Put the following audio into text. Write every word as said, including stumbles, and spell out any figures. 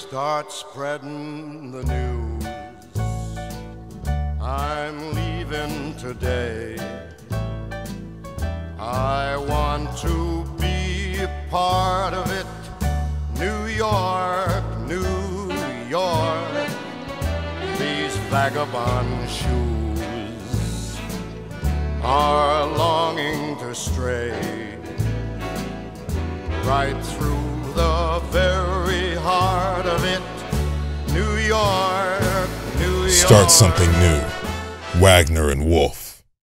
Start spreading the news. I'm leaving today. I want to be a part of it. New York, New York. These vagabond shoes are longing to stray right through the very heart of it. New York, New York. Start something new. Wagner and Wolf.